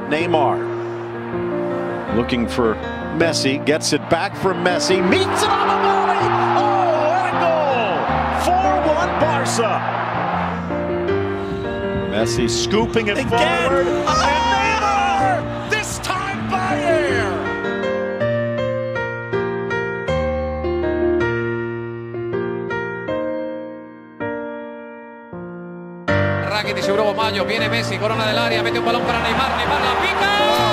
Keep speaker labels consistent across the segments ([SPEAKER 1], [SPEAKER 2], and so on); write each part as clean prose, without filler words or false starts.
[SPEAKER 1] Neymar looking for Messi, gets it back from Messi, meets it on the volley. Oh, and a goal! 4-1 Barca. Messi scooping it forward. And Neymar! This time by air!
[SPEAKER 2] Rakitic, Euro Mayo, viene Messi, corona del área, mete un balón para Neymar, Neymar la pica.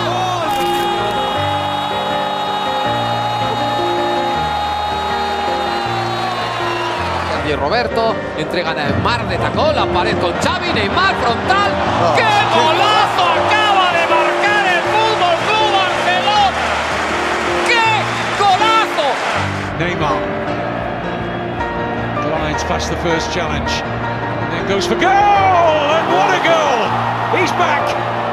[SPEAKER 2] Y Roberto entrega a Neymar de tacón, la pared con Xavi, Neymar frontal. ¡Qué golazo acaba de marcar el Fútbol Club Barcelona! ¡Qué golazo!
[SPEAKER 3] Neymar glides past the first challenge and then goes for goal, and what a goal! He's back.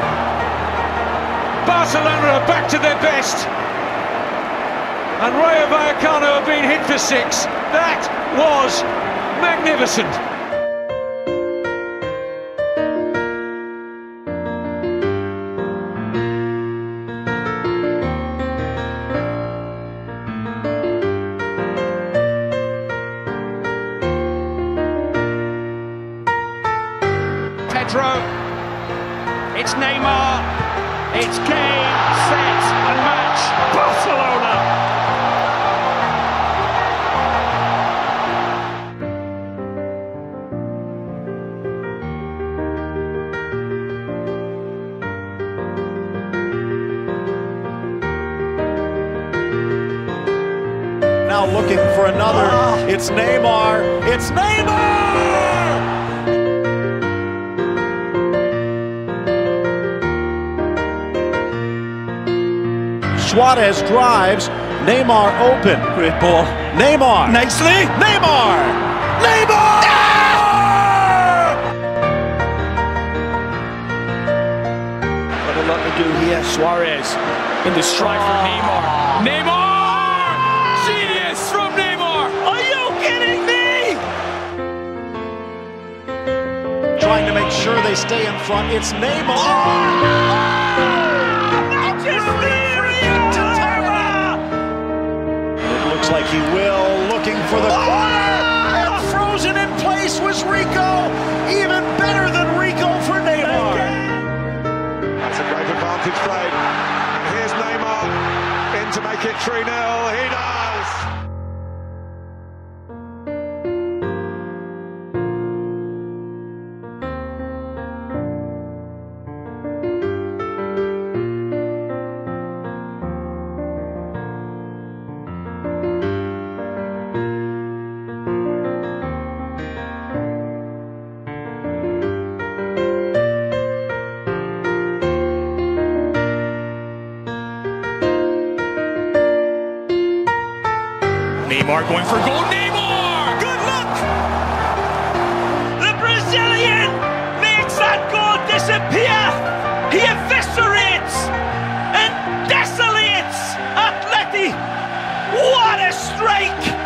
[SPEAKER 3] Barcelona are back to their best, and Rayo Vallecano have been hit for 6. That was magnificent.
[SPEAKER 4] Pedro, it's Neymar, it's game, set and match, Barcelona!
[SPEAKER 1] Now looking for another. It's Neymar. It's Neymar! Suarez drives. Neymar open.
[SPEAKER 4] Great ball.
[SPEAKER 1] Neymar.
[SPEAKER 4] Nicely.
[SPEAKER 1] Neymar! Neymar!
[SPEAKER 4] Got a lot to do here. Suarez in the strike from Neymar. Neymar! Genius from Neymar! Are you kidding me?
[SPEAKER 1] Trying to make sure they stay in front. It's Neymar. It looks like he will. Looking for the corner. And frozen in place was Rico. Even better than Rico for Neymar.
[SPEAKER 5] That's a great advantage play. And here's Neymar in to make it 3-0. He does.
[SPEAKER 4] Neymar going for goal. Neymar! Good luck! The Brazilian makes that goal disappear! He eviscerates and desolates Atleti! What a strike!